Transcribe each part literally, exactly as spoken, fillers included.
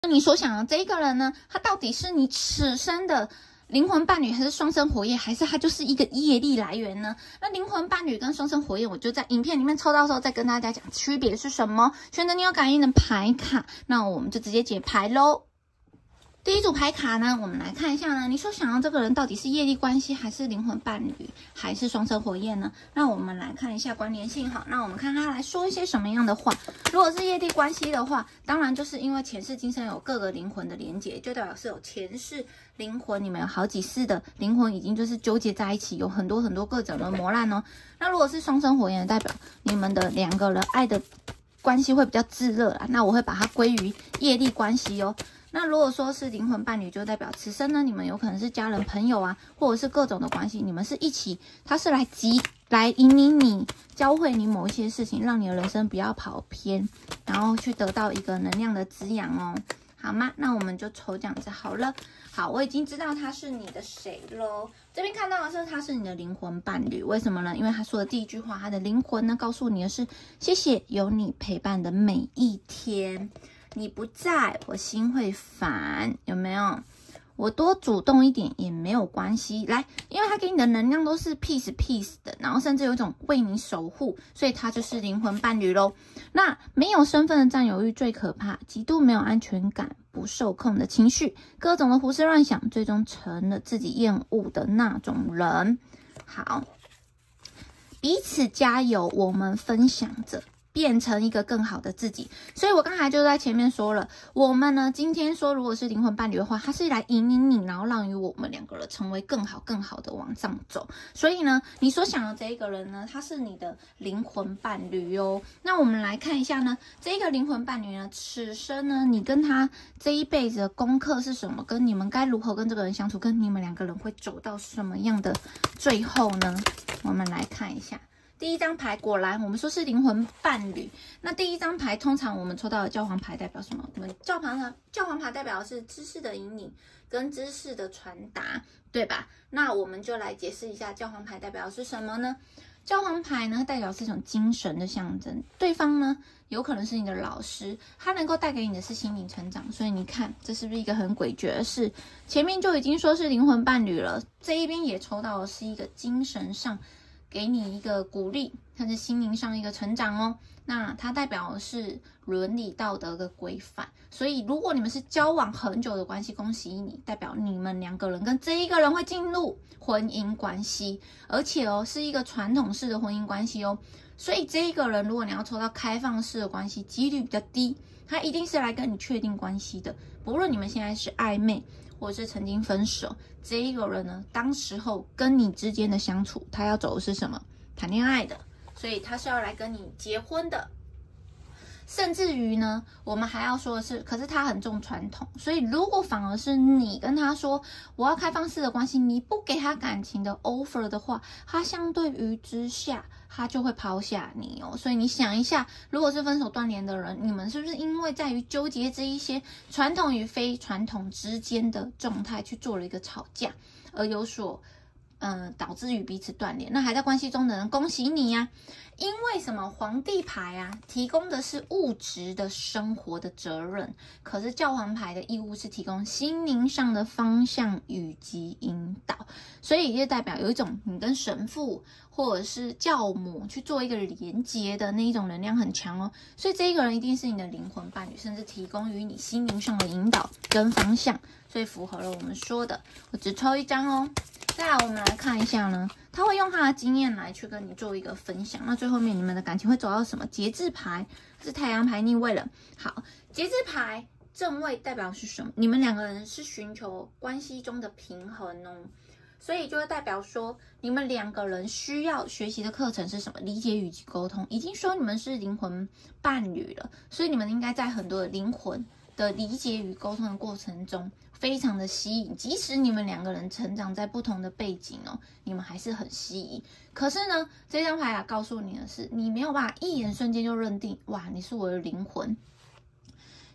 你所想的这一个人呢，他到底是你此生的灵魂伴侣，还是双生火焰，还是他就是一个业力来源呢？那灵魂伴侣跟双生火焰，我就在影片里面抽到的时候再跟大家讲区别是什么。选择你有感应的牌卡，那我们就直接解牌咯。第一组牌卡呢，我们来看一下呢，你所想要这个人到底是业力关系，还是灵魂伴侣，还是双生火焰呢？那我们来看一下关联性好，那我们看他来说一些什么样的话。如果是业力关系的话，当然就是因为前世今生有各个灵魂的连结，就代表是有前世灵魂，你们有好几世的灵魂已经就是纠结在一起，有很多很多各种的磨难哦。那如果是双生火焰，代表你们的两个人爱的关系会比较炙热啦，那我会把它归于业力关系哦。那如果说是灵魂伴侣，就代表此生呢，你们有可能是家人、朋友啊，或者是各种的关系，你们是一起，他是来集来引领你，教会你某一些事情，让你的人生不要跑偏，然后去得到一个能量的滋养哦，好吗？那我们就抽这样子好了。好，我已经知道他是你的谁咯。这边看到的是他是你的灵魂伴侣，为什么呢？因为他说的第一句话，他的灵魂呢告诉你的是：谢谢有你陪伴的每一天。你不在，我心会烦，有没有？我多主动一点也没有关系。来，因为他给你的能量都是 peace peace 的，然后甚至有一种为你守护，所以他就是灵魂伴侣咯。那没有身份的占有欲最可怕，极度没有安全感，不受控的情绪，各种的胡思乱想，最终成了自己厌恶的那种人。好，彼此加油，我们分享着。变成一个更好的自己，所以我刚才就在前面说了，我们呢今天说如果是灵魂伴侣的话，它是来引领你，然后让与我们两个人成为更好更好的往上走。所以呢，你所想的这一个人呢，他是你的灵魂伴侣哦。那我们来看一下呢，这个灵魂伴侣呢，此生呢，你跟他这一辈子的功课是什么？跟你们该如何跟这个人相处？跟你们两个人会走到什么样的最后呢？我们来看一下。第一张牌果然我们说是灵魂伴侣，那第一张牌通常我们抽到的教皇牌代表什么？我们教皇牌教皇牌代表的是知识的引领跟知识的传达，对吧？那我们就来解释一下教皇牌代表的是什么呢？教皇牌呢代表是一种精神的象征，对方呢有可能是你的老师，他能够带给你的是心灵成长，所以你看这是不是一个很诡谲的事？前面就已经说是灵魂伴侣了，这一边也抽到的是一个精神上给你一个鼓励，它是心灵上一个成长哦。那它代表的是伦理道德的规范，所以如果你们是交往很久的关系，恭喜你，代表你们两个人跟这一个人会进入婚姻关系，而且哦是一个传统式的婚姻关系哦。所以这一个人，如果你要抽到开放式的关系，几率比较低，他一定是来跟你确定关系的，不论你们现在是暧昧或者是曾经分手，这一个人呢，当时候跟你之间的相处，他要走的是什么？谈恋爱的，所以他是要来跟你结婚的。甚至于呢，我们还要说的是，可是他很重传统，所以如果反而是你跟他说我要开放式的关系，你不给他感情的 offer 的话，他相对于之下，他就会抛下你哦。所以你想一下，如果是分手断联的人，你们是不是因为在于纠结这一些传统与非传统之间的状态去做了一个吵架，而有所嗯，导致与彼此断联？那还在关系中的人，恭喜你呀、啊！因为什么？皇帝牌啊，提供的是物质的生活的责任，可是教皇牌的义务是提供心灵上的方向以及引导，所以就代表有一种你跟神父或者是教母去做一个连结的那一种能量很强哦。所以这一个人一定是你的灵魂伴侣，甚至提供于你心灵上的引导跟方向，所以符合了我们说的。我只抽一张哦。再来，我们来看一下呢，他会用他的经验来去跟你做一个分享。那最后面你们的感情会走到什么？节制牌是太阳牌逆位了。好，节制牌正位代表是什么？你们两个人是寻求关系中的平衡哦，所以就会代表说，你们两个人需要学习的课程是什么？理解以及沟通。已经说你们是灵魂伴侣了，所以你们应该在很多的灵魂的理解与沟通的过程中非常的吸引，即使你们两个人成长在不同的背景哦，你们还是很吸引。可是呢，这张牌啊告诉你的是，你没有办法一眼瞬间就认定，哇，你是我的灵魂。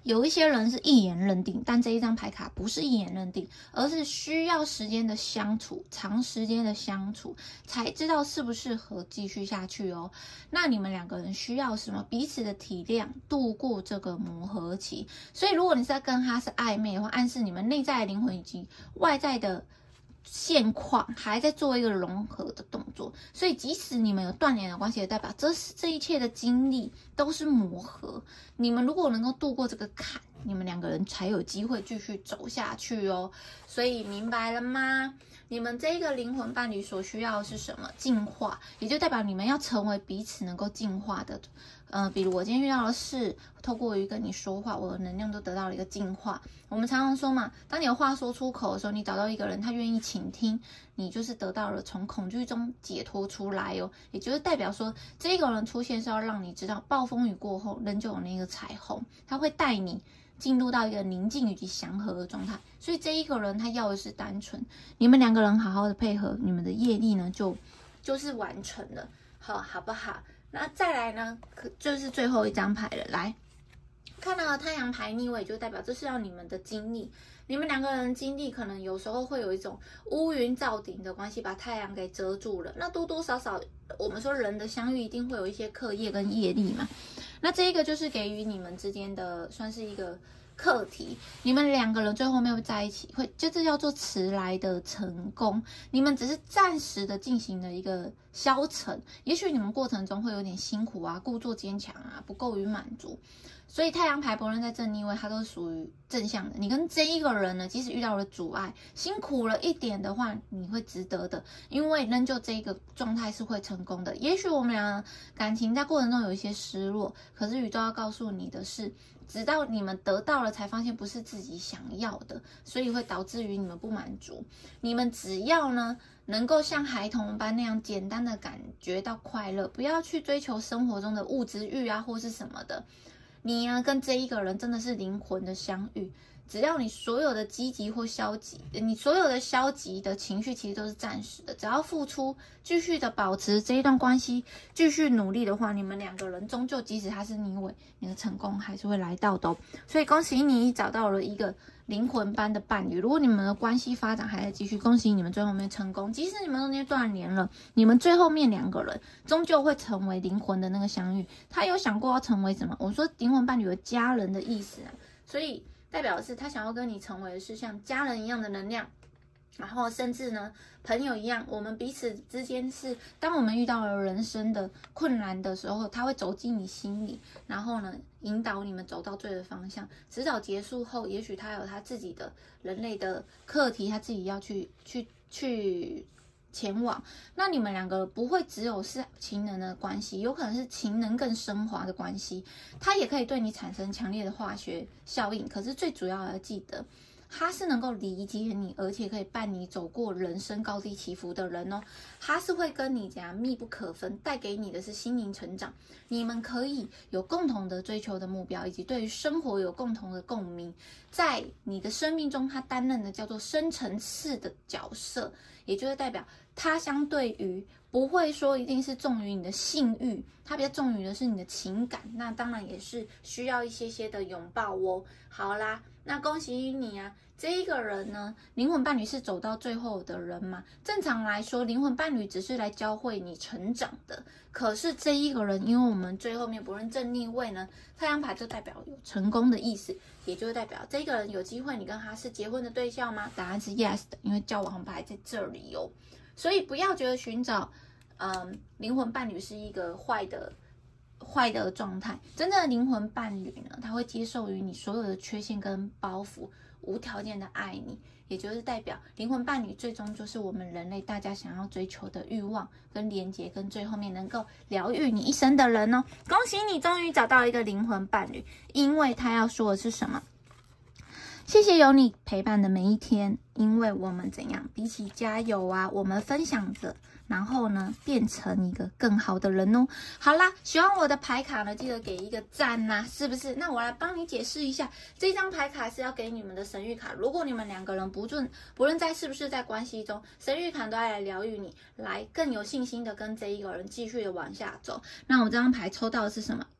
有一些人是一眼认定，但这一张牌卡不是一眼认定，而是需要时间的相处，长时间的相处才知道适不适合继续下去哦。那你们两个人需要什么？彼此的体谅，度过这个磨合期。所以如果你是在跟他是暧昧的话，暗示你们内在的灵魂以及外在的现况还在做一个融合的动作，所以即使你们有断联的关系，也代表这这一切的经历都是磨合。你们如果能够度过这个坎，你们两个人才有机会继续走下去哦。所以明白了吗？你们这个灵魂伴侣所需要的是什么？进化，也就代表你们要成为彼此能够进化的。呃，比如我今天遇到的事，透过于跟你说话，我的能量都得到了一个进化。我们常常说嘛，当你有话说出口的时候，你找到一个人，他愿意倾听，你就是得到了从恐惧中解脱出来哦。也就是代表说，这个人出现是要让你知道，暴风雨过后仍旧有那个彩虹，他会带你进入到一个宁静以及祥和的状态。所以这一个人他要的是单纯，你们两个人好好的配合，你们的业力呢就就是完成了，好好不好？那再来呢，可就是最后一张牌了。来看到太阳牌逆位，就代表这是要你们的经历，你们两个人经历可能有时候会有一种乌云罩顶的关系，把太阳给遮住了。那多多少少，我们说人的相遇一定会有一些课业跟业力嘛。那这一个就是给予你们之间的算是一个课题，你们两个人最后没有在一起，会就这叫做迟来的成功。你们只是暂时的进行了一个消沉，也许你们过程中会有点辛苦啊，故作坚强啊，不够于满足。所以太阳牌不论在正逆位，它都是属于正向的。你跟这一个人呢，即使遇到了阻碍，辛苦了一点的话，你会值得的，因为仍旧这一个状态是会成功的。也许我们俩感情在过程中有一些失落，可是宇宙要告诉你的是，直到你们得到了，才发现不是自己想要的，所以会导致于你们不满足。你们只要呢，能够像孩童般那样简单的感觉到快乐，不要去追求生活中的物质欲啊，或是什么的。你呢，跟这一个人真的是灵魂的相遇。只要你所有的积极或消极，你所有的消极的情绪其实都是暂时的。只要付出，继续的保持这一段关系，继续努力的话，你们两个人终究即使他是逆位，你的成功还是会来到的哦。所以恭喜你找到了一个灵魂般的伴侣。如果你们的关系发展还在继续，恭喜你们最后面成功。即使你们中间断联了，你们最后面两个人终究会成为灵魂的那个相遇。他有想过要成为什么？我说灵魂伴侣的家人的意思啊，所以代表的是他想要跟你成为的是像家人一样的能量，然后甚至呢朋友一样，我们彼此之间是，当我们遇到了人生的困难的时候，他会走进你心里，然后呢引导你们走到对的方向。指导结束后，也许他有他自己的人类的课题，他自己要去去去前往。那你们两个不会只有是情人的关系，有可能是情人更升华的关系，它也可以对你产生强烈的化学效应。可是最主要要记得，他是能够理解你，而且可以伴你走过人生高低起伏的人哦。他是会跟你怎样密不可分，带给你的是心灵成长。你们可以有共同的追求的目标，以及对于生活有共同的共鸣。在你的生命中，他担任的叫做深层次的角色，也就是代表他相对于不会说一定是重于你的性欲，他比较重于的是你的情感。那当然也是需要一些些的拥抱哦。好啦，那恭喜你啊！这一个人呢，灵魂伴侣是走到最后的人嘛？正常来说，灵魂伴侣只是来教会你成长的。可是这一个人，因为我们最后面不论正逆位呢，太阳牌就代表有成功的意思，也就是代表这个人有机会，你跟他是结婚的对象吗？答案是 yes 的，因为教皇牌在这里哦。所以不要觉得寻找嗯灵魂伴侣是一个坏的。坏的状态，真正的灵魂伴侣呢，他会接受于你所有的缺陷跟包袱，无条件的爱你，也就是代表灵魂伴侣最终就是我们人类大家想要追求的欲望跟连结，跟最后面能够疗愈你一生的人哦。恭喜你终于找到一个灵魂伴侣，因为他要说的是什么？谢谢有你陪伴的每一天，因为我们怎样比起加油啊，我们分享着，然后呢变成一个更好的人哦。好啦，喜欢我的牌卡呢，记得给一个赞呐、啊，是不是？那我来帮你解释一下，这张牌卡是要给你们的神谕卡。如果你们两个人不论不论在是不是在关系中，神谕卡都要来疗愈你，来更有信心的跟这一个人继续的往下走。那我这张牌抽到的是什么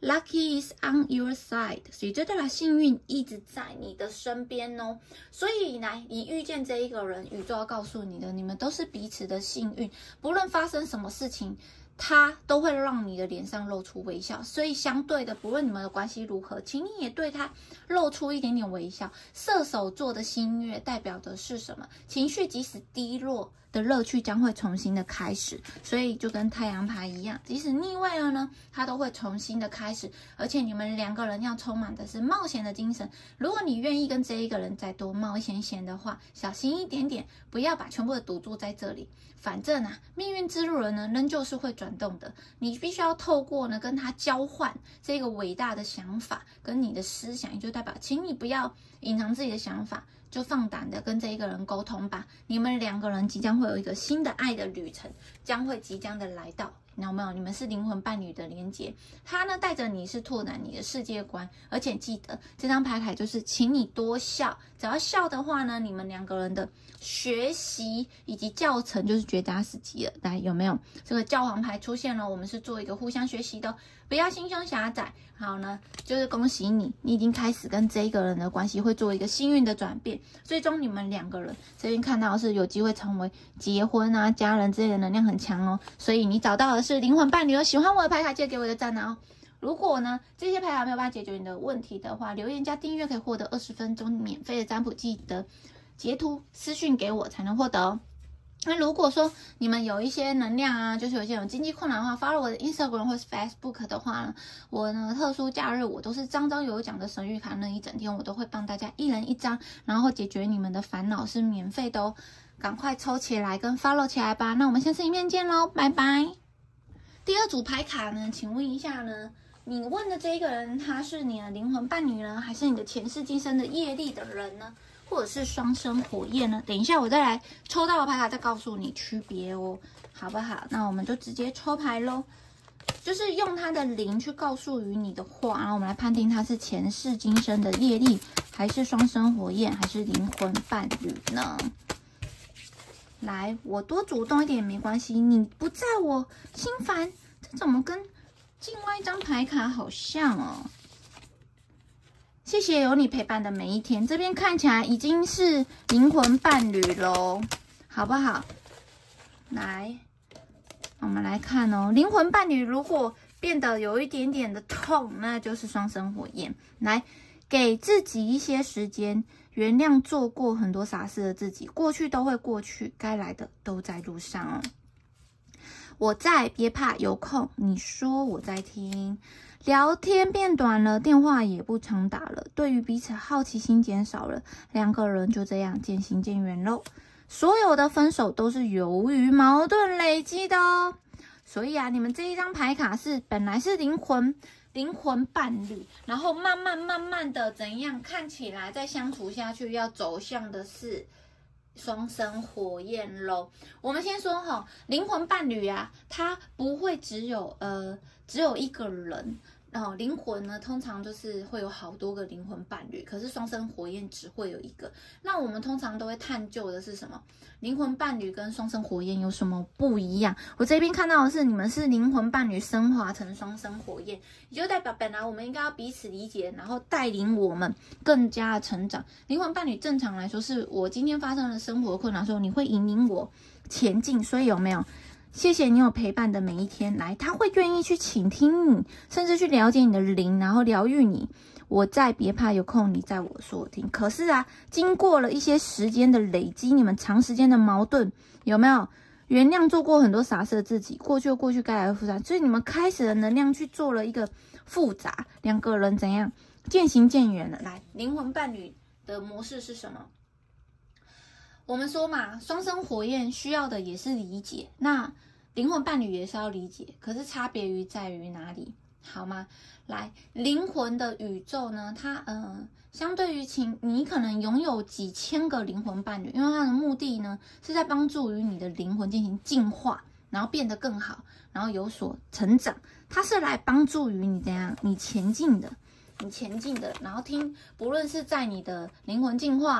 Lucky is on your side， 所以就代表幸运一直在你的身边哦。所以来，你遇见这一个人，宇宙要告诉你的，你们都是彼此的幸运，不论发生什么事情，他都会让你的脸上露出微笑。所以相对的，不论你们的关系如何，请你也对他露出一点点微笑。射手座的新月代表的是什么？情绪即使低落的乐趣将会重新的开始，所以就跟太阳牌一样，即使逆位了呢，它都会重新的开始。而且你们两个人要充满的是冒险的精神。如果你愿意跟这一个人再多冒一些险的话，小心一点点，不要把全部的赌注在这里。反正啊，命运之路人呢，仍旧是会转动的。你必须要透过呢跟他交换这个伟大的想法跟你的思想，也就代表，请你不要隐藏自己的想法。就放胆的跟这一个人沟通吧，你们两个人即将会有一个新的爱的旅程，将会即将的来到，有没有？你们是灵魂伴侣的连结，他呢带着你是拓展你的世界观，而且记得这张牌卡就是请你多笑，只要笑的话呢，你们两个人的学习以及教程就是绝佳时机了。来，有没有？这个教皇牌出现了，我们是做一个互相学习的，不要心胸狭窄。好呢，就是恭喜你，你已经开始跟这一个人的关系会做一个幸运的转变，最终你们两个人这边看到的是有机会成为结婚啊、家人之类的能量很强哦，所以你找到的是灵魂伴侣哦。喜欢我的牌卡，记得给我一个赞哦。如果呢这些牌卡没有办法解决你的问题的话，留言加订阅可以获得二十分钟免费的占卜，记得截图私讯给我才能获得哦。那如果说你们有一些能量啊，就是有一些有经济困难的话 ，follow 我的 Instagram 或是 Facebook 的话呢，我呢特殊假日我都是张张有奖的神谕卡，那一整天我都会帮大家一人一张，然后解决你们的烦恼，是免费的哦，赶快抽起来跟 follow 起来吧。那我们下次影片见喽，拜拜。第二组牌卡呢，请问一下呢，你问的这一个人，他是你的灵魂伴侣呢，还是你的前世今生的业力的人呢？或者是双生火焰呢？等一下我再来抽到的牌卡再告诉你区别哦，好不好？那我们就直接抽牌咯，就是用它的灵去告诉于你的话，然后我们来判定它是前世今生的业力，还是双生火焰，还是灵魂伴侣呢？来，我多主动一点也没关系，你不在我心烦，这怎么跟另外一张牌卡好像哦？谢谢有你陪伴的每一天，这边看起来已经是灵魂伴侣咯，好不好？来，我们来看哦，灵魂伴侣如果变得有一点点的痛，那就是双生火焰。来，给自己一些时间，原谅做过很多傻事的自己，过去都会过去，该来的都在路上哦。我在，别怕，有空你说我在听。聊天变短了，电话也不常打了，对于彼此好奇心减少了，两个人就这样渐行渐远喽。所有的分手都是由于矛盾累积的哦。所以啊，你们这一张牌卡是本来是灵魂灵魂伴侣，然后慢慢慢慢的怎样看起来再相处下去，要走向的是双生火焰咯。我们先说哈，灵魂伴侣啊，它不会只有呃只有一个人。然后灵魂呢，通常就是会有好多个灵魂伴侣，可是双生火焰只会有一个。那我们通常都会探究的是什么？灵魂伴侣跟双生火焰有什么不一样？我这边看到的是，你们是灵魂伴侣升华成双生火焰，也就代表本来我们应该要彼此理解，然后带领我们更加的成长。灵魂伴侣正常来说，是我今天发生了生活困难的时候，你会引领我前进，所以有没有？谢谢你有陪伴的每一天，来，他会愿意去倾听你，甚至去了解你的灵，然后疗愈你。我在，别怕，有空你在，我说我听。可是啊，经过了一些时间的累积，你们长时间的矛盾，有没有原谅做过很多傻事的自己？过去的过去，该来的复杂，所以你们开始的能量去做了一个复杂，两个人怎样渐行渐远了。来，灵魂伴侣的模式是什么？我们说嘛，双生火焰需要的也是理解，那灵魂伴侣也是要理解，可是差别于在于哪里？好吗？来，灵魂的宇宙呢，它呃，相对于情，你可能拥有几千个灵魂伴侣，因为它的目的呢是在帮助于你的灵魂进行进化，然后变得更好，然后有所成长。它是来帮助于你怎样，你前进的，你前进的，然后听，不论是在你的灵魂进化，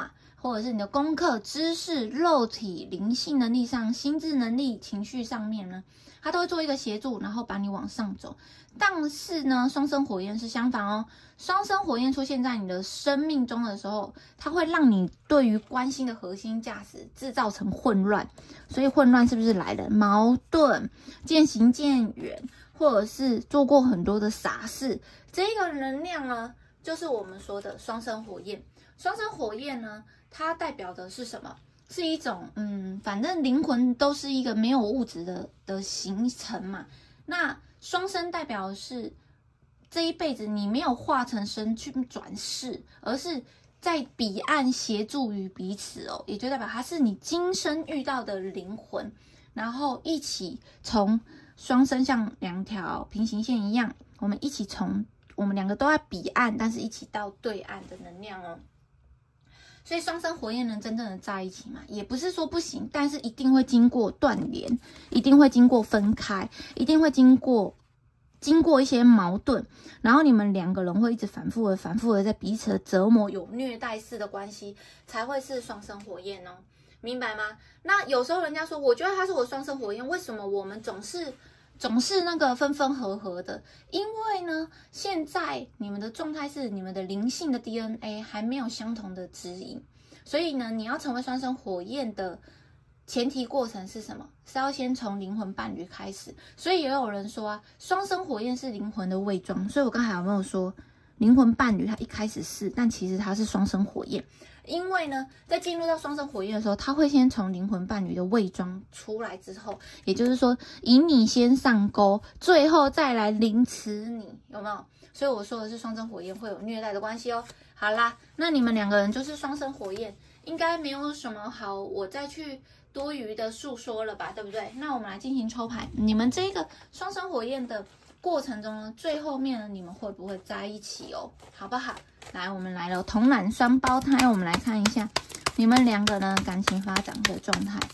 或者是你的功课、知识、肉体、灵性能力上、心智能力、情绪上面呢，它都会做一个协助，然后把你往上走。但是呢，双生火焰是相反哦。双生火焰出现在你的生命中的时候，它会让你对于关心的核心价值制造成混乱。所以混乱是不是来了？矛盾、渐行渐远，或者是做过很多的傻事，这个能量呢，就是我们说的双生火焰。双生火焰呢，它代表的是什么？是一种嗯，反正灵魂都是一个没有物质的的形成嘛。那双生代表的是这一辈子你没有化成身去转世，而是在彼岸协助于彼此哦，也就代表它是你今生遇到的灵魂，然后一起从双生像两条平行线一样，我们一起从我们两个都在彼岸，但是一起到对岸的能量哦。所以双生火焰能真正的在一起嘛？也不是说不行，但是一定会经过断联，一定会经过分开，一定会经过经过一些矛盾，然后你们两个人会一直反复的、反复的在彼此的折磨，有虐待式的关系，才会是双生火焰哦，明白吗？那有时候人家说，我觉得他是我双生火焰，为什么我们总是？总是那个分分合合的，因为呢，现在你们的状态是你们的灵性的 D N A 还没有相同的指引，所以呢，你要成为双生火焰的前提过程是什么？是要先从灵魂伴侣开始。所以也有人说啊，双生火焰是灵魂的伪装。所以我刚才有没有说，灵魂伴侣它一开始是，但其实它是双生火焰。因为呢，在进入到双生火焰的时候，他会先从灵魂伴侣的伪装出来之后，也就是说，以你先上钩，最后再来凌迟你，有没有？所以我说的是双生火焰会有虐待的关系哦。好啦，那你们两个人就是双生火焰，应该没有什么好我再去多余的诉说了吧，对不对？那我们来进行抽牌，你们这个双生火焰的过程中呢，最后面呢，你们会不会在一起哦？好不好？来，我们来了同卵双胞胎，我们来看一下你们两个呢感情发展的状态，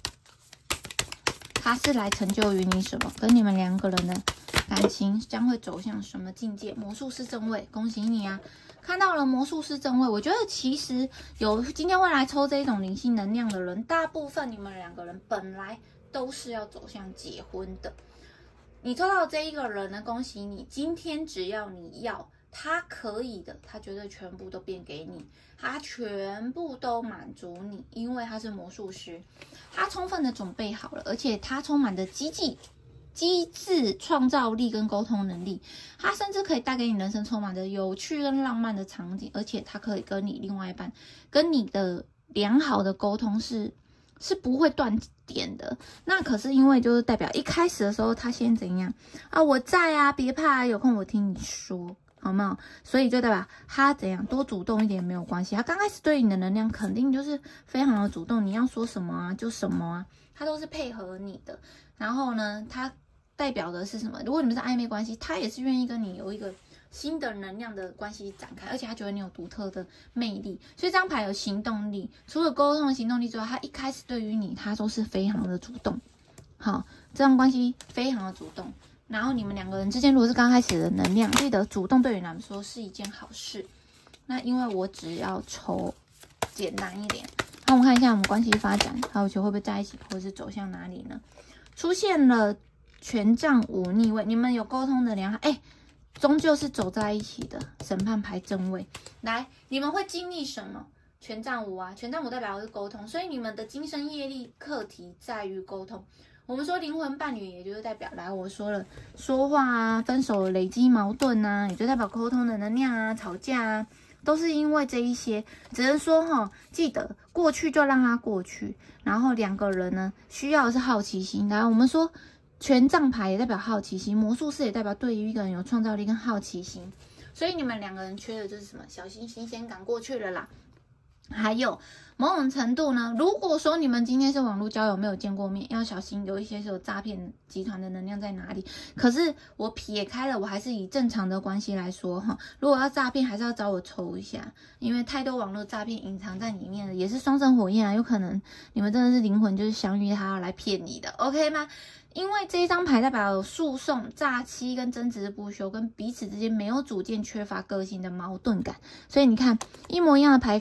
它是来成就于你什么？跟你们两个人的感情将会走向什么境界？魔术师正位，恭喜你啊！看到了魔术师正位，我觉得其实有今天会来抽这种灵性能量的人，大部分你们两个人本来都是要走向结婚的。你抽到这一个人呢，恭喜你！今天只要你要，他可以的，他绝对全部都变给你，他全部都满足你，因为他是魔术师，他充分的准备好了，而且他充满着机智、机智、创造力跟沟通能力，他甚至可以带给你人生充满着有趣跟浪漫的场景，而且他可以跟你另外一半，跟你的良好的沟通是。是不会断点的，那可是因为就是代表一开始的时候他先怎样啊？我在啊，别怕，有空我听你说，好没有？所以就代表他怎样多主动一点没有关系。他刚开始对你的能量肯定就是非常的主动，你要说什么啊就什么啊，他都是配合你的。然后呢，他代表的是什么？如果你们是暧昧关系，他也是愿意跟你有一个新的能量的关系展开，而且他觉得你有独特的魅力，所以这张牌有行动力。除了沟通的行动力之外，他一开始对于你，他都是非常的主动。好，这段关系非常的主动。然后你们两个人之间，如果是刚开始的能量，记得主动对于你来说是一件好事。那因为我只要抽简单一点，那我们看一下我们关系发展，还有球会不会在一起，或者是走向哪里呢？出现了权杖五逆位，你们有沟通的良好，哎。终究是走在一起的。审判牌正位，来，你们会经历什么？权杖五啊，权杖五代表的是沟通，所以你们的今生业力课题在于沟通。我们说灵魂伴侣，也就是代表来，我说了说话啊，分手累积矛盾啊，也就代表沟通的能量啊，吵架啊，都是因为这一些。只能说哈，记得过去就让它过去，然后两个人呢，需要的是好奇心。来，我们说。权杖牌也代表好奇心，魔术师也代表对于一个人有创造力跟好奇心，所以你们两个人缺的就是什么？小心新鲜感过去了啦。还有某种程度呢，如果说你们今天是网络交友没有见过面，要小心有一些是有诈骗集团的能量在哪里。可是我撇开了，我还是以正常的关系来说哈，如果要诈骗，还是要找我抽一下，因为太多网络诈骗隐藏在里面了，也是双生火焰啊，有可能你们真的是灵魂就是相遇，他要来骗你的 ，OK 吗？因为这一张牌代表有诉讼、诈欺跟争执不休，跟彼此之间没有主见、缺乏个性的矛盾感，所以你看一模一样的牌卡。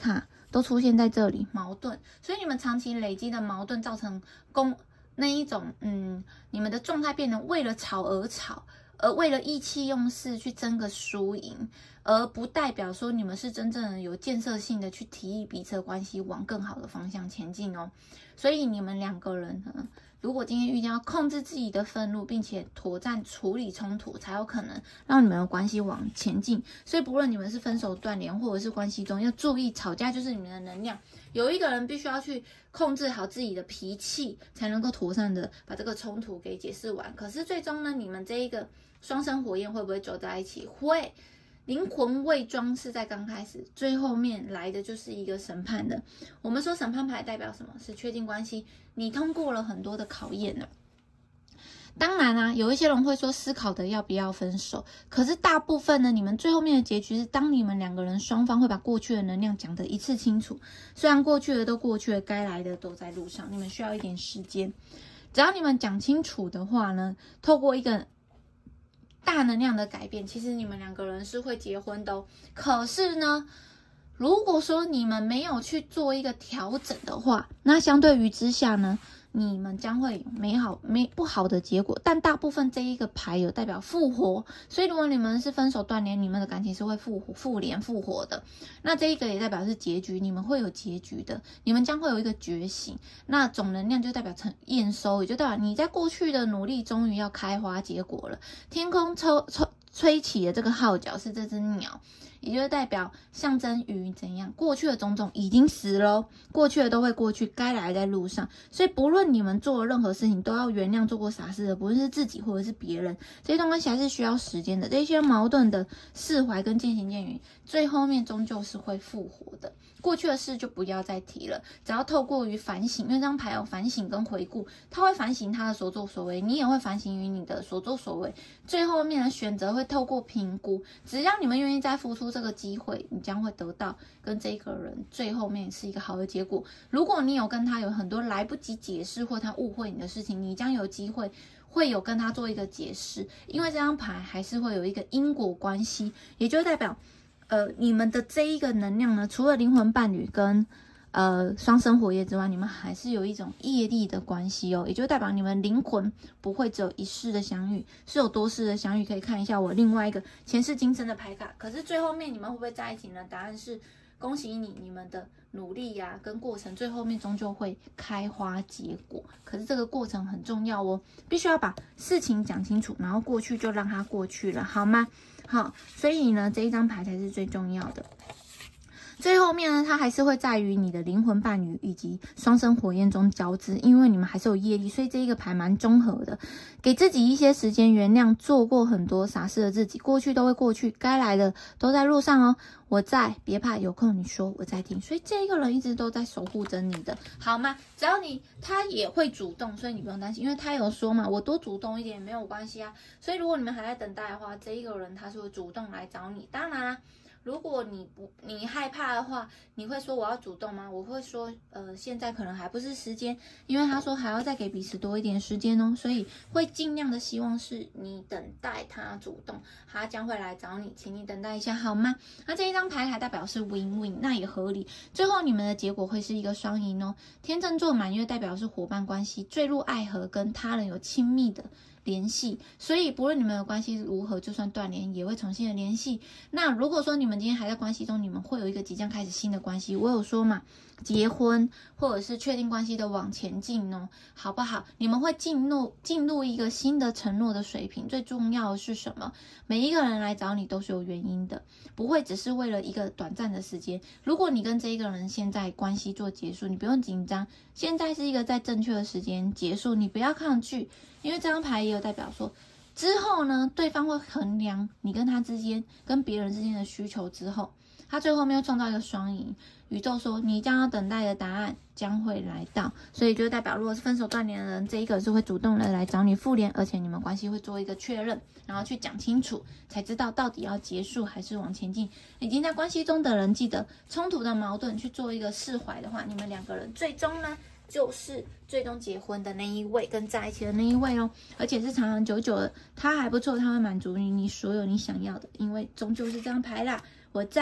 都出现在这里，矛盾，所以你们长期累积的矛盾造成公那一种，嗯，你们的状态变成为了吵而吵，而为了意气用事去争个输赢，而不代表说你们是真正有建设性的去提议彼此的关系往更好的方向前进哦。所以你们两个人呢，如果今天遇见要控制自己的愤怒，并且妥善处理冲突，才有可能让你们的关系往前进。所以不论你们是分手断联，或者是关系中，要注意吵架就是你们的能量。有一个人必须要去控制好自己的脾气，才能够妥善的把这个冲突给解释完。可是最终呢，你们这一个双生火焰会不会走在一起？会。灵魂伪装是在刚开始，最后面来的就是一个审判的。我们说审判牌代表什么？是确定关系，你通过了很多的考验了。当然啦、啊，有一些人会说思考的要不要分手，可是大部分呢，你们最后面的结局是当你们两个人双方会把过去的能量讲得一次清楚。虽然过去的都过去了，该来的都在路上，你们需要一点时间。只要你们讲清楚的话呢，透过一个大能量的改变，其实你们两个人是会结婚的哦。可是呢，如果说你们没有去做一个调整的话，那相对于之下呢，你们将会有美好没不好的结果。但大部分这一个牌有代表复活，所以如果你们是分手断联，你们的感情是会复活、复联、复活的。那这一个也代表是结局，你们会有结局的，你们将会有一个觉醒。那总能量就代表成验收，也就代表你在过去的努力终于要开花结果了。天空抽抽吹起的这个号角是这只鸟。也就是代表象征于怎样，过去的种种已经死了，过去的都会过去，该来在路上。所以不论你们做任何事情，都要原谅做过傻事的，不论是自己或者是别人。这些东西还是需要时间的，这些矛盾的释怀跟渐行渐远，最后面终究是会复活的。过去的事就不要再提了，只要透过于反省，因为这张牌有反省跟回顾，他会反省他的所作所为，你也会反省于你的所作所为，最后面的选择会透过评估，只要你们愿意再付出这个机会，你将会得到跟这个人最后面是一个好的结果。如果你有跟他有很多来不及解释或他误会你的事情，你将有机会会有跟他做一个解释，因为这张牌还是会有一个因果关系，也就代表呃，你们的这一个能量呢，除了灵魂伴侣跟呃双生火焰之外，你们还是有一种业力的关系哦，也就代表你们灵魂不会只有一世的相遇，是有多世的相遇。可以看一下我另外一个前世今生的牌卡。可是最后面你们会不会在一起呢？答案是恭喜你，你们的努力呀、啊、跟过程，最后面终究会开花结果。可是这个过程很重要哦，必须要把事情讲清楚，然后过去就让它过去了，好吗？好，所以呢，这一张牌才是最重要的。最后面呢，它还是会在于你的灵魂伴侣以及双生火焰中交织，因为你们还是有业力，所以这一个牌蛮综合的。给自己一些时间，原谅做过很多傻事的自己，过去都会过去，该来的都在路上哦。我在，别怕，有空你说，我在听。所以这一个人一直都在守护着你的，好吗？只要你他也会主动，所以你不用担心，因为他有说嘛，我多主动一点没有关系啊。所以如果你们还在等待的话，这一个人他是会主动来找你。当然啦。如果你不你害怕的话，你会说我要主动吗？我会说，呃，现在可能还不是时间，因为他说还要再给彼此多一点时间哦，所以会尽量的希望是你等待他主动，他将会来找你，请你等待一下好吗？那这一张牌还代表是 win win， 那也合理，最后你们的结果会是一个双赢哦。天秤座满月代表是伙伴关系，坠入爱河，跟他人有亲密的联系，所以不论你们的关系如何，就算断联也会重新的联系。那如果说你们今天还在关系中，你们会有一个即将开始新的关系，我有说嘛，结婚或者是确定关系的往前进哦，好不好？你们会进入进入一个新的承诺的水平。最重要的是什么？每一个人来找你都是有原因的，不会只是为了一个短暂的时间。如果你跟这一个人现在关系做结束，你不用紧张，现在是一个在正确的时间结束，你不要抗拒。因为这张牌也有代表说，之后呢，对方会衡量你跟他之间、跟别人之间的需求之后，他最后面又创造一个双赢。宇宙说，你将要等待的答案将会来到，所以就代表，如果是分手断联的人，这一个是会主动的来找你复联，而且你们关系会做一个确认，然后去讲清楚，才知道到底要结束还是往前进。已经在关系中的人，记得冲突的矛盾去做一个释怀的话，你们两个人最终呢，就是最终结婚的那一位，跟在一起的那一位哦，而且是长长久久的，他还不错，他会满足你你所有你想要的，因为终究是这张牌啦。我在。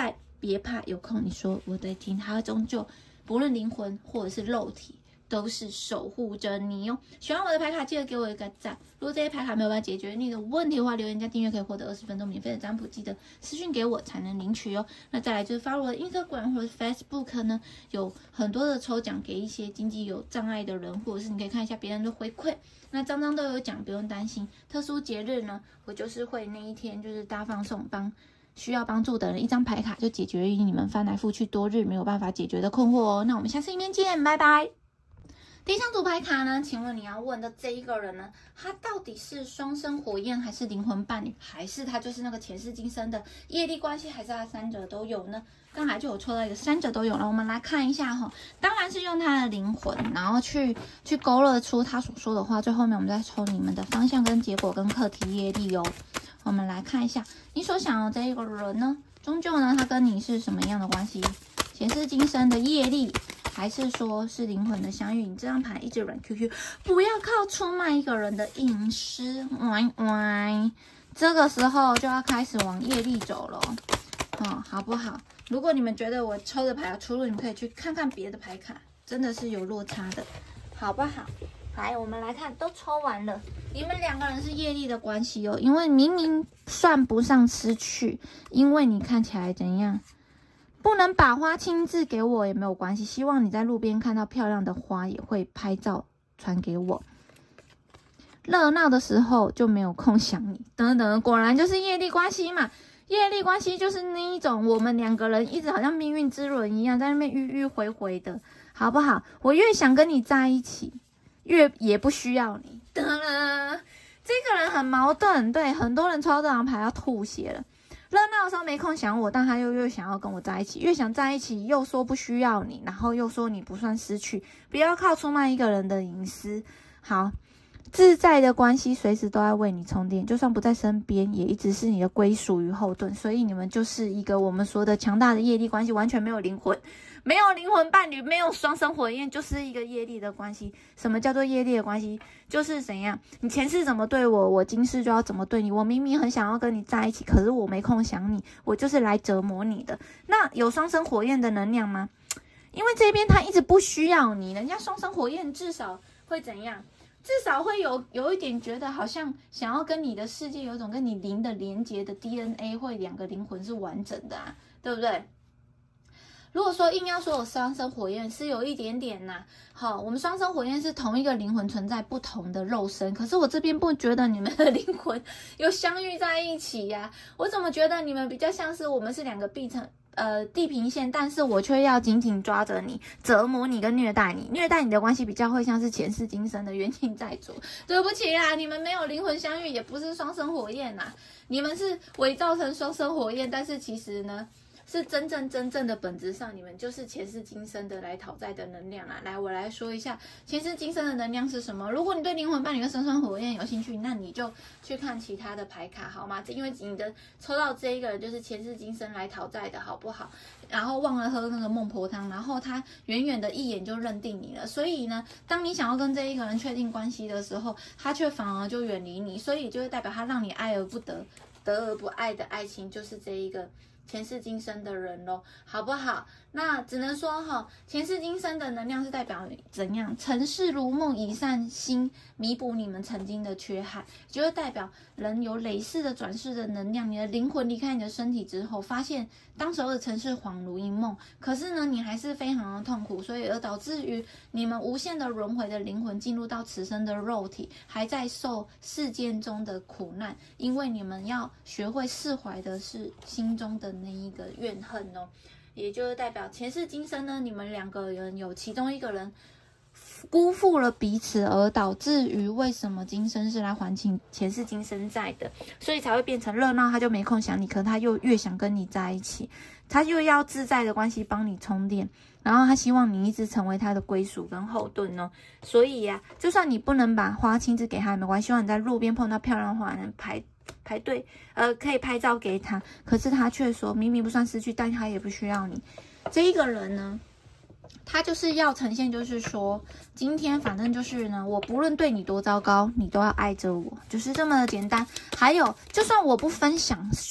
别怕，有空你说我在听，他终究不论灵魂或者是肉体，都是守护着你哦。喜欢我的牌卡，记得给我一个赞。如果这些牌卡没有办法解决你的问题的话，留言加订阅可以获得二十分钟免费的占卜，记得私讯给我才能领取哦。那再来就是发我的 Instagram 或者 Facebook 呢，有很多的抽奖给一些经济有障碍的人，或者是你可以看一下别人的回馈。那张张都有奖，不用担心。特殊节日呢，我就是会那一天就是大放送，帮需要帮助的人一张牌卡，就解决你们翻来覆去多日没有办法解决的困惑哦。那我们下次影片见，拜拜。第一张组牌卡呢，请问你要问的这一个人呢，他到底是双生火焰，还是灵魂伴侣，还是他就是那个前世今生的业力关系，还是他三者都有呢？刚才就有抽到一个三者都有了，我们来看一下哈，当然是用他的灵魂，然后去去勾勒出他所说的话。最后面我们再抽你们的方向跟结果跟课题业力哦。我们来看一下你所想的这一个人呢，终究呢他跟你是什么样的关系？前世今生的业力，还是说是灵魂的相遇？你这张牌一直软 Q Q， 不要靠出卖一个人的隐私，歪歪。这个时候就要开始往业力走了，哦，好不好？如果你们觉得我抽的牌有出入，你们可以去看看别的牌卡，真的是有落差的，好不好？来，我们来看，都抽完了，你们两个人是业力的关系哦，因为明明算不上失去，因为你看起来怎样？不能把花亲自给我也没有关系，希望你在路边看到漂亮的花也会拍照传给我。热闹的时候就没有空想你，等等，果然就是业力关系嘛。业力关系就是那一种，我们两个人一直好像命运之轮一样，在那边迂迂回回的，好不好？我越想跟你在一起，越也不需要你。噔噔，这个人很矛盾，对，很多人抽到这张牌要吐血了。热闹的时候没空想我，但他又又想要跟我在一起，越想在一起又说不需要你，然后又说你不算失去，不要靠出卖一个人的隐私。好。自在的关系随时都在为你充电，就算不在身边，也一直是你的归属与后盾。所以你们就是一个我们说的强大的业力关系，完全没有灵魂，没有灵魂伴侣，没有双生火焰，就是一个业力的关系。什么叫做业力的关系？就是怎样，你前世怎么对我，我今世就要怎么对你。我明明很想要跟你在一起，可是我没空想你，我就是来折磨你的。那有双生火焰的能量吗？因为这边他一直不需要你，人家双生火焰至少会怎样？至少会有有一点觉得好像想要跟你的世界有一种跟你灵的连接的 D N A， 会两个灵魂是完整的啊，对不对？如果说硬要说我双生火焰是有一点点呐、啊，好，我们双生火焰是同一个灵魂存在不同的肉身，可是我这边不觉得你们的灵魂有相遇在一起呀、啊，我怎么觉得你们比较像是我们是两个必成。呃，地平线，但是我却要紧紧抓着你，折磨你跟虐待你，虐待你的关系比较会像是前世今生的冤亲债主。对不起啦，你们没有灵魂相遇，也不是双生火焰啦，你们是伪造成双生火焰，但是其实呢，是真正真正的本质上，你们就是前世今生的来讨债的能量啦。来，我来说一下前世今生的能量是什么。如果你对灵魂伴侣跟双生火焰有兴趣，那你就去看其他的牌卡好吗？因为你的抽到这一个人就是前世今生来讨债的，好不好？然后忘了喝那个孟婆汤，然后他远远的一眼就认定你了。所以呢，当你想要跟这一个人确定关系的时候，他却反而就远离你，所以就会代表他让你爱而不得，得而不爱的爱情，就是这一个前世今生的人咯，好不好？那只能说哈，前世今生的能量是代表怎样？尘世如梦，以善心弥补你们曾经的缺憾，就是代表人有累世的转世的能量。你的灵魂离开你的身体之后，发现当时候的尘世恍如一梦，可是呢，你还是非常的痛苦，所以而导致于你们无限的轮回的灵魂进入到此生的肉体，还在受世间中的苦难，因为你们要学会释怀的是心中的那一个怨恨哦。也就是代表前世今生呢，你们两个人有其中一个人辜负了彼此，而导致于为什么今生是来还清前世今生债的，所以才会变成热闹，他就没空想你，可是他又越想跟你在一起，他又要自在的关系帮你充电，然后他希望你一直成为他的归属跟后盾哦。所以呀、啊，就算你不能把花亲自给他也没关系，希望你在路边碰到漂亮花能排排队，呃，可以拍照给他，可是他却说明明不算失去，但他也不需要你。这一个人呢，他就是要呈现，就是说，今天反正就是呢，我不论对你多糟糕，你都要爱着我，就是这么的简单。还有，就算我不分享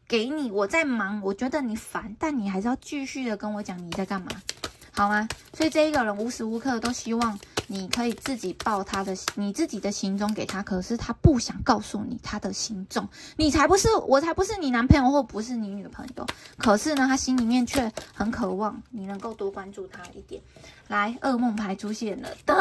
给你，我在忙，我觉得你烦，但你还是要继续的跟我讲你在干嘛，好吗？所以这一个人无时无刻都希望你可以自己报他的你自己的行踪给他，可是他不想告诉你他的行踪，你才不是，我才不是你男朋友或不是你女朋友，可是呢，他心里面却很渴望你能够多关注他一点。来，噩梦牌出现了，哒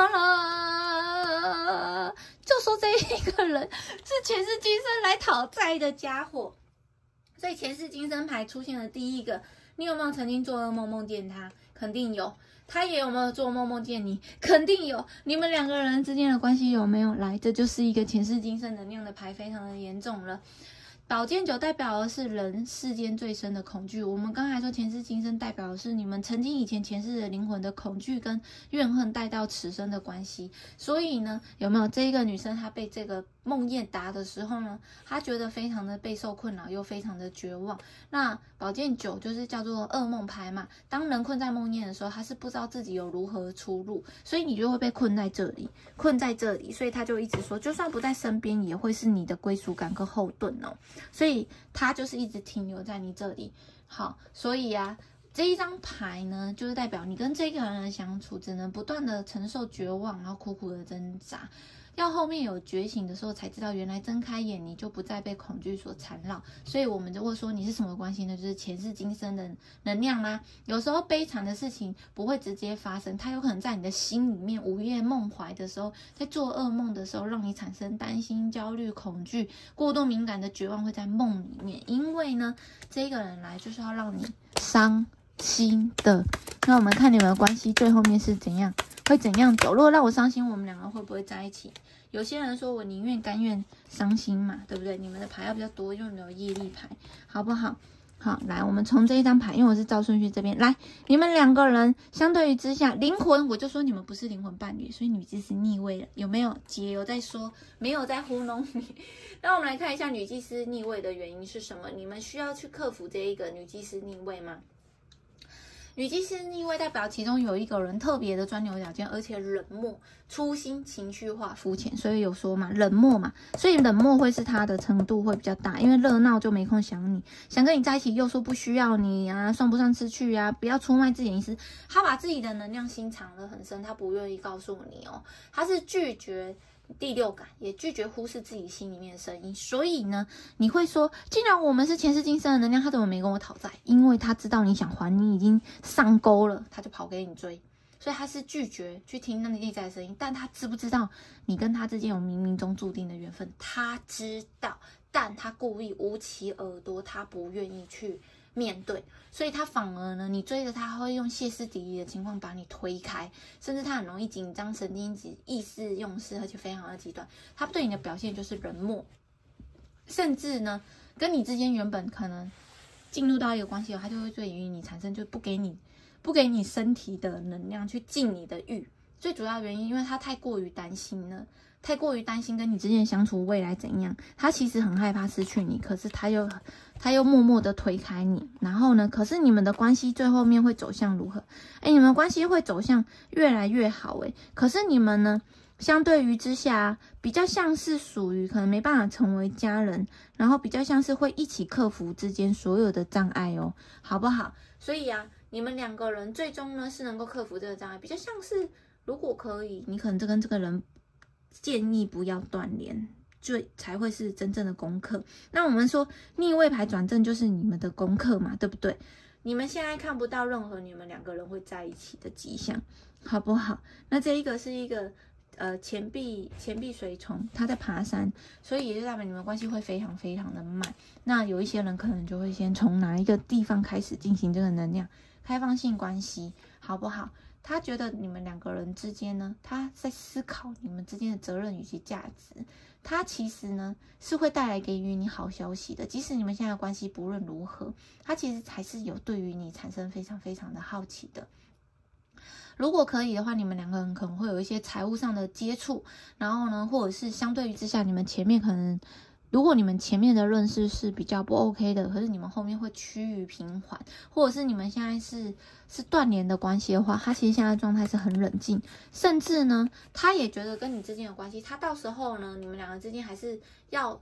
啦，就说这一个人是前世今生来讨债的家伙。所以前世今生牌出现了第一个，你有没有曾经做噩梦梦见他？肯定有。他也有没有做梦梦见你？肯定有。你们两个人之间的关系有没有？来，这就是一个前世今生能量的牌，非常的严重了。宝剑九代表的是人世间最深的恐惧。我们刚才说前世今生代表的是你们曾经以前前世的灵魂的恐惧跟怨恨带到此生的关系。所以呢，有没有这一个女生她被这个梦魇打的时候呢，她觉得非常的备受困扰，又非常的绝望。那宝剑九就是叫做噩梦牌嘛，当人困在梦魇的时候，他是不知道自己有如何出路，所以你就会被困在这里，困在这里，所以他就一直说，就算不在身边，也会是你的归属感跟后盾哦。所以他就是一直停留在你这里。好，所以啊，这一张牌呢，就是代表你跟这个人的相处，只能不断的承受绝望，然后苦苦的挣扎。要后面有觉醒的时候，才知道原来睁开眼你就不再被恐惧所缠绕。所以我们就会说你是什么关系呢？就是前世今生的能量啦。有时候悲惨的事情不会直接发生，它有可能在你的心里面午夜梦怀的时候，在做噩梦的时候，让你产生担心、焦虑、恐惧、过度敏感的绝望，会在梦里面。因为呢，这个人来就是要让你伤心的。那我们看你们的关系最后面是怎样，会怎样走？如果让我伤心，我们两个会不会在一起？有些人说我宁愿甘愿伤心嘛，对不对？你们的牌要比较多，因为你们有业力牌，好不好？好，来，我们从这一张牌，因为我是照顺序这边来，你们两个人相对于之下，灵魂，我就说你们不是灵魂伴侣，所以女祭司逆位了，有没有？姐有在说，没有在糊弄你。那我们来看一下女祭司逆位的原因是什么？你们需要去克服这一个女祭司逆位吗？女祭司逆位代表其中有一个人特别的钻牛角尖，而且冷漠、粗心、情绪化、肤浅，所以有说嘛，冷漠嘛，所以冷漠会是他的程度会比较大，因为热闹就没空想你，想跟你在一起又说不需要你啊，算不上失去啊，不要出卖自己的意思，他把自己的能量心藏得很深，他不愿意告诉你哦，他是拒绝第六感，也拒绝忽视自己心里面的声音。所以呢，你会说，既然我们是前世今生的能量，他怎么没跟我讨债？因为他知道你想还，你已经上钩了，他就跑给你追。所以他是拒绝去听那内在的声音，但他知不知道你跟他之间有冥冥中注定的缘分？他知道，但他故意捂起耳朵，他不愿意去面对，所以他反而呢，你追着他，他会用歇斯底里的情况把你推开，甚至他很容易紧张、神经质、意识用事，而且非常的极端。他对你的表现就是冷漠，甚至呢，跟你之间原本可能进入到一个关系后，他就会对于你产生就不给你不给你身体的能量去尽你的欲。最主要原因，因为他太过于担心了。太过于担心跟你之间的相处未来怎样，他其实很害怕失去你，可是他又他又默默的推开你，然后呢，可是你们的关系最后面会走向如何？哎，你们关系会走向越来越好，哎，可是你们呢，相对于之下，比较像是属于可能没办法成为家人，然后比较像是会一起克服之间所有的障碍哦，好不好？所以啊，你们两个人最终呢是能够克服这个障碍，比较像是如果可以，你可能就跟这个人建议不要断联，就才会是真正的功课。那我们说逆位牌转正就是你们的功课嘛，对不对？你们现在看不到任何你们两个人会在一起的迹象，好不好？那这一个是一个呃钱币钱币随从，他在爬山，所以也就代表你们关系会非常非常的慢。那有一些人可能就会先从哪一个地方开始进行这个能量开放性关系，好不好？他觉得你们两个人之间呢，他在思考你们之间的责任与其价值。他其实呢是会带来给予你好消息的，即使你们现在的关系不论如何，他其实还是有对于你产生非常非常的好奇的。如果可以的话，你们两个人可能会有一些财务上的接触，然后呢，或者是相对于之下，你们前面可能。如果你们前面的认识是比较不 OK 的，可是你们后面会趋于平缓，或者是你们现在是是断联的关系的话，他其实现在状态是很冷静，甚至呢，他也觉得跟你之间有关系，他到时候呢，你们两个之间还是要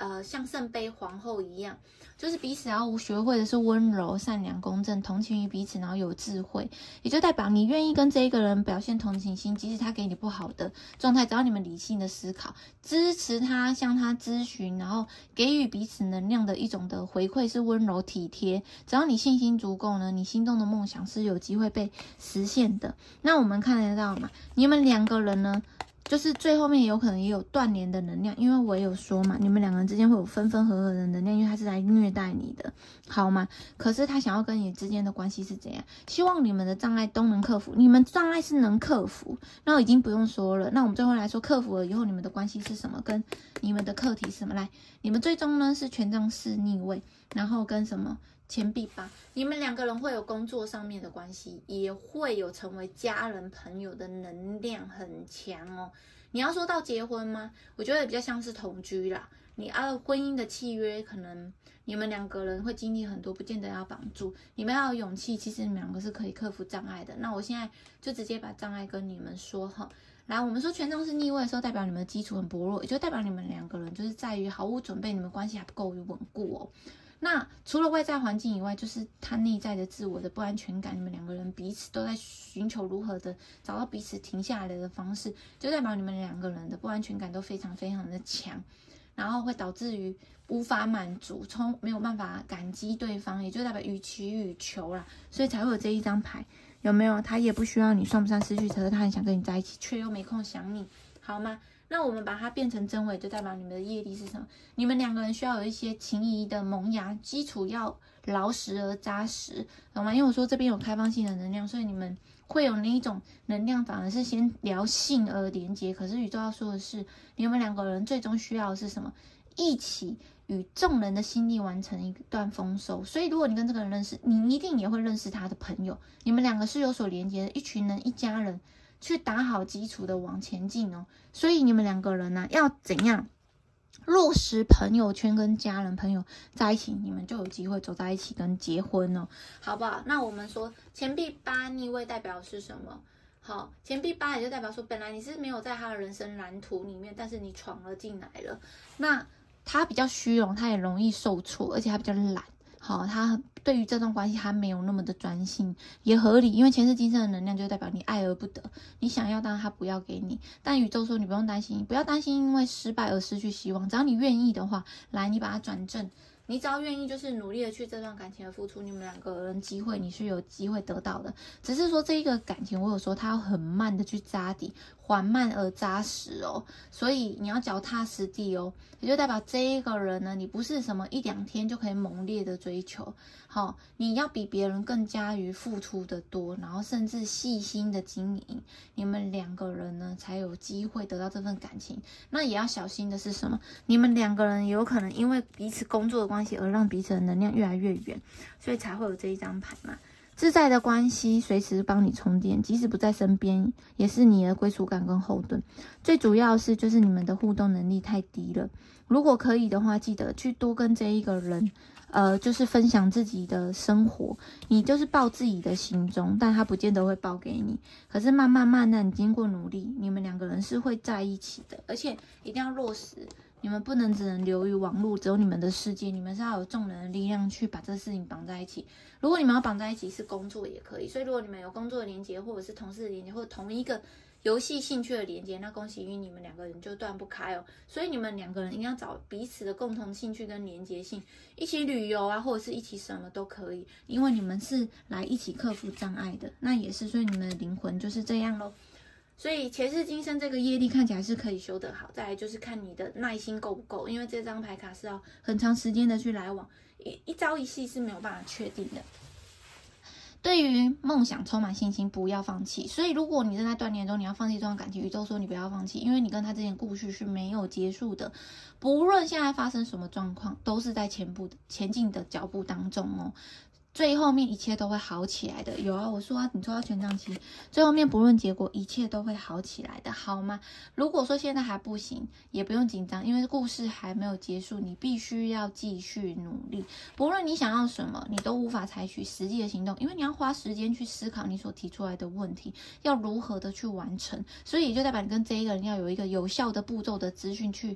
呃像圣杯皇后一样，就是彼此要学会的是温柔、善良、公正，同情于彼此，然后有智慧，也就代表你愿意跟这一个人表现同情心，即使他给你不好的状态，只要你们理性的思考，支持他，向他咨询，然后给予彼此能量的一种的回馈是温柔体贴。只要你信心足够呢，你心中的梦想是有机会被实现的。那我们看得到嘛？你们两个人呢？就是最后面有可能也有断联的能量，因为我也有说嘛，你们两个人之间会有分分合合的能量，因为他是来虐待你的，好吗？可是他想要跟你之间的关系是怎样？希望你们的障碍都能克服，你们障碍是能克服，那我已经不用说了。那我们最后来说，克服了以后，你们的关系是什么？跟你们的课题是什么？来，你们最终呢是权杖四逆位，然后跟什么？钱币八，你们两个人会有工作上面的关系，也会有成为家人朋友的能量很强哦。你要说到结婚吗？我觉得比较像是同居啦。你要婚姻的契约，可能你们两个人会经历很多，不见得要绑住。你们要有勇气，其实你们两个是可以克服障碍的。那我现在就直接把障碍跟你们说哈。来，我们说权杖是逆位的时候，代表你们的基础很薄弱，也就代表你们两个人就是在于毫无准备，你们关系还不够稳固哦。那除了外在环境以外，就是他内在的自我的不安全感，你们两个人彼此都在寻求如何的找到彼此停下来的方式，就代表你们两个人的不安全感都非常非常的强，然后会导致于无法满足，从没有办法感激对方，也就代表予取予求啦，所以才会有这一张牌，有没有？他也不需要你算不算失去，可是他很想跟你在一起，却又没空想你，好吗？那我们把它变成真伪，就代表你们的业力是什么？你们两个人需要有一些情谊的萌芽，基础要牢实而扎实，懂吗？因为我说这边有开放性的能量，所以你们会有那一种能量，反而是先聊性而连接。可是宇宙要说的是，你们两个人最终需要的是什么？一起与众人的心力完成一段丰收。所以如果你跟这个人认识，你一定也会认识他的朋友，你们两个是有所连接的，一群人，一家人。去打好基础的往前进哦，所以你们两个人呢、啊、要怎样落实朋友圈跟家人朋友在一起，你们就有机会走在一起跟结婚哦，好不好？那我们说钱币八逆位代表是什么？好，钱币八也就代表说，本来你是没有在他的人生蓝图里面，但是你闯了进来了。那他比较虚荣，他也容易受挫，而且他比较懒。好，他对于这段关系他没有那么的专心，也合理，因为前世今生的能量就代表你爱而不得，你想要当然他不要给你，但宇宙说你不用担心，不要担心因为失败而失去希望，只要你愿意的话，来你把它转正，你只要愿意就是努力的去这段感情的付出，你们两个人机会你是有机会得到的，只是说这一个感情我有说它要很慢的去扎底，缓慢而扎实哦，所以你要脚踏实地哦，也就代表这一个人呢，你不是什么一两天就可以猛烈的追求，好、哦，你要比别人更加于付出的多，然后甚至细心的经营，你们两个人呢才有机会得到这份感情。那也要小心的是什么？你们两个人有可能因为彼此工作的关系而让彼此的能量越来越远，所以才会有这一张牌嘛。自在的关系随时帮你充电，即使不在身边，也是你的归属感跟后盾。最主要是就是你们的互动能力太低了，如果可以的话，记得去多跟这一个人，呃，就是分享自己的生活。你就是报自己的行踪，但他不见得会报给你。可是慢慢慢慢，你经过努力，你们两个人是会在一起的，而且一定要落实。你们不能只能流于网络，只有你们的世界，你们是要有众人的力量去把这个事情绑在一起。如果你们要绑在一起是工作也可以，所以如果你们有工作的连接，或者是同事的连接，或者同一个游戏兴趣的连接，那恭喜于你们两个人就断不开哦。所以你们两个人一定要找彼此的共同兴趣跟连接性，一起旅游啊，或者是一起什么都可以，因为你们是来一起克服障碍的，那也是，所以你们的灵魂就是这样咯。所以前世今生这个业力看起来是可以修得好，再来就是看你的耐心够不够，因为这张牌卡是要很长时间的去来往，一一朝一夕是没有办法确定的。对于梦想充满信心，不要放弃。所以如果你正在断联中，你要放弃这段感情，宇宙说你不要放弃，因为你跟他之间的故事是没有结束的，不论现在发生什么状况，都是在前步前进的脚步当中哦。最后面一切都会好起来的，有啊，我说啊，你抽到权杖七，最后面不论结果，一切都会好起来的，好吗？如果说现在还不行，也不用紧张，因为故事还没有结束，你必须要继续努力。不论你想要什么，你都无法采取实际的行动，因为你要花时间去思考你所提出来的问题，要如何的去完成，所以也就代表你跟这一个人要有一个有效的步骤的资讯去。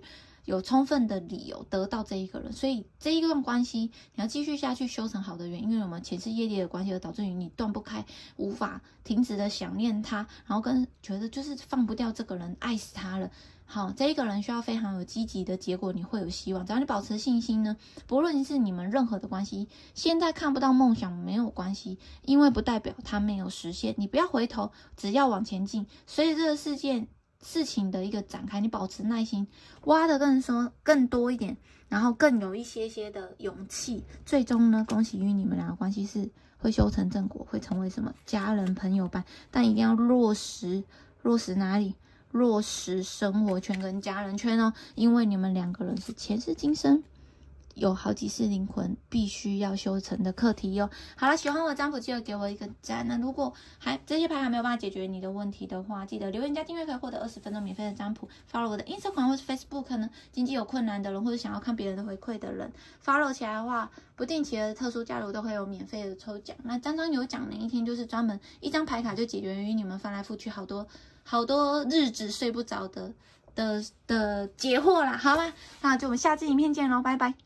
有充分的理由得到这一个人，所以这一段关系你要继续下去修成好的原因，因为我们前世业力的关系而导致于你断不开，无法停止的想念他，然后跟觉得就是放不掉这个人，爱死他了。好，这一个人需要非常有积极的结果，你会有希望。只要你保持信心呢，不论是你们任何的关系，现在看不到梦想没有关系，因为不代表它没有实现。你不要回头，只要往前进。随着这个事件事情的一个展开，你保持耐心，挖的更深更多一点，然后更有一些些的勇气。最终呢，恭喜于你们两个关系是会修成正果，会成为什么家人朋友般，但一定要落实，落实哪里？落实生活圈跟家人圈哦，因为你们两个人是前世今生有好几世灵魂必须要修成的课题哟。好了，喜欢我的占卜记得给我一个赞。那如果还这些牌还没有办法解决你的问题的话，记得留言加订阅可以获得二十分钟免费的占卜。follow 我的 Instagram 或是 Facebook 呢，经济有困难的人或者想要看别人的回馈的人 follow 起来的话，不定期的特殊加入都会有免费的抽奖。那张张有奖哪一天就是专门一张牌卡就解决于你们翻来覆去好多好多日子睡不着的的的解惑啦，好吧？那就我们下次影片见喽，拜拜。